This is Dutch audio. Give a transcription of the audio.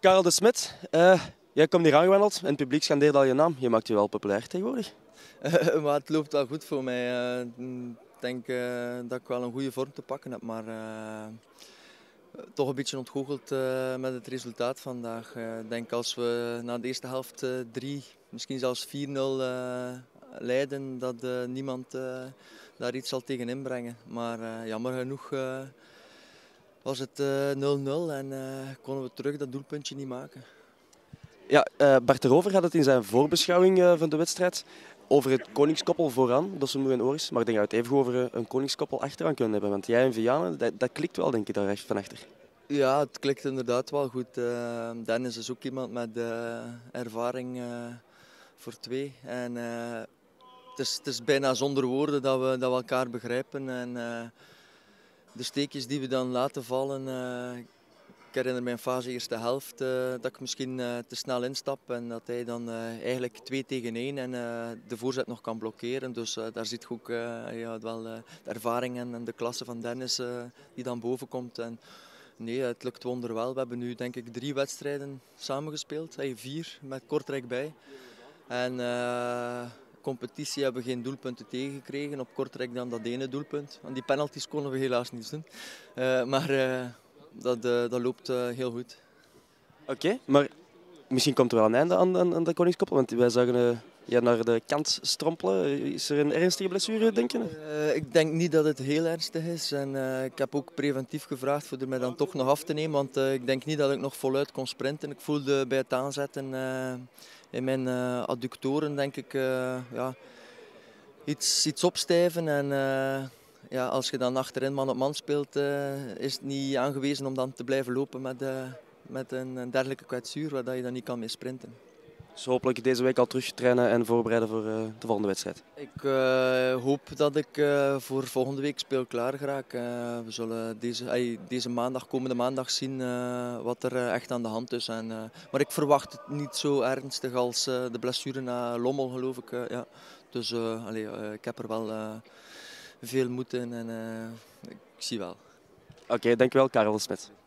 Karel de Smet, jij komt hier aangewandeld en het publiek scandeert al je naam. Je maakt je wel populair tegenwoordig. Maar het loopt wel goed voor mij. Ik denk dat ik wel een goede vorm te pakken heb, maar toch een beetje ontgoocheld met het resultaat vandaag. Ik denk als we na de eerste helft 3, misschien zelfs 4-0 leiden, dat niemand daar iets zal tegen inbrengen. Maar jammer genoeg was het 0-0 en konden we terug dat doelpuntje niet maken. Ja, Bart de Rover had het in zijn voorbeschouwing van de wedstrijd over het koningskoppel vooraan, dat ze moe en oor is. Maar ik denk dat we het even over een koningskoppel achteraan kunnen hebben. Want jij en Vianen, dat klikt wel, denk ik, daar recht van achter. Ja, het klikt inderdaad wel goed. Dennis is ook iemand met ervaring voor twee. En het is bijna zonder woorden dat we elkaar begrijpen. En de steekjes die we dan laten vallen. Ik herinner me een fase eerste helft dat ik misschien te snel instap en dat hij dan eigenlijk 2 tegen 1 en de voorzet nog kan blokkeren. Dus daar zit je ook wel de ervaring en de klasse van Dennis die dan boven komt. En, nee, het lukt wonderwel. We hebben nu denk ik 3 wedstrijden samengespeeld, 4 met Kortrijk bij. En competitie hebben we geen doelpunten tegengekregen. Op Kortrijk dan dat ene doelpunt. Aan die penalties konden we helaas niets doen. Dat loopt heel goed. Oké, maar misschien komt er wel een einde aan de koningskoppel. Want wij zagen je naar de kant strompelen. Is er een ernstige blessure, denk je? Ik denk niet dat het heel ernstig is. En, ik heb ook preventief gevraagd voor er mij dan toch nog af te nemen. Want ik denk niet dat ik nog voluit kon sprinten. Ik voelde bij het aanzetten in mijn adductoren denk ik iets opstijven. En ja, als je dan achterin man op man speelt, is het niet aangewezen om dan te blijven lopen met een dergelijke kwetsuur waar je dan niet kan mee sprinten. Dus hopelijk deze week al terug trainen en voorbereiden voor de volgende wedstrijd. Ik hoop dat ik voor volgende week speelklaar raak. We zullen deze maandag, komende maandag zien wat er echt aan de hand is. Maar ik verwacht het niet zo ernstig als de blessure na Lommel, geloof ik. Ja. Dus ik heb er wel veel moed in en ik zie wel. Oké, dankjewel Karel de Smet.